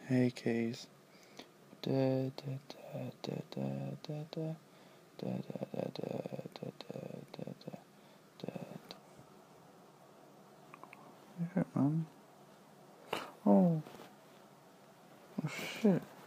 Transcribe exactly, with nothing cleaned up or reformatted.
Hey, Case. Da da da da da da da da da da da da da. Yeah, man. Oh, oh shit.